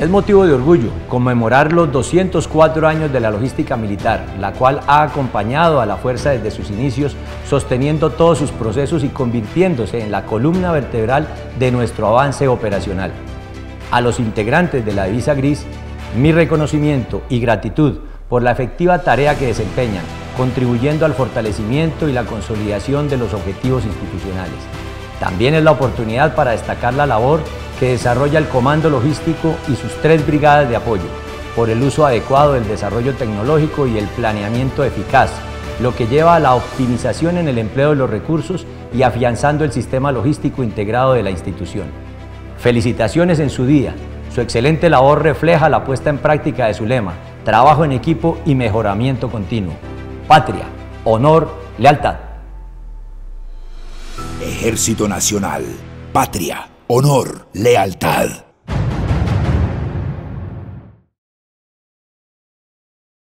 Es motivo de orgullo conmemorar los 204 años de la logística militar, la cual ha acompañado a la fuerza desde sus inicios, sosteniendo todos sus procesos y convirtiéndose en la columna vertebral de nuestro avance operacional. A los integrantes de la Divisa Gris, mi reconocimiento y gratitud por la efectiva tarea que desempeñan, contribuyendo al fortalecimiento y la consolidación de los objetivos institucionales. También es la oportunidad para destacar la labor que desarrolla el Comando Logístico y sus 3 brigadas de apoyo, por el uso adecuado del desarrollo tecnológico y el planeamiento eficaz, lo que lleva a la optimización en el empleo de los recursos y afianzando el sistema logístico integrado de la institución. Felicitaciones en su día. Su excelente labor refleja la puesta en práctica de su lema: trabajo en equipo y mejoramiento continuo. Patria, honor, lealtad. Ejército Nacional. Patria, honor, lealtad.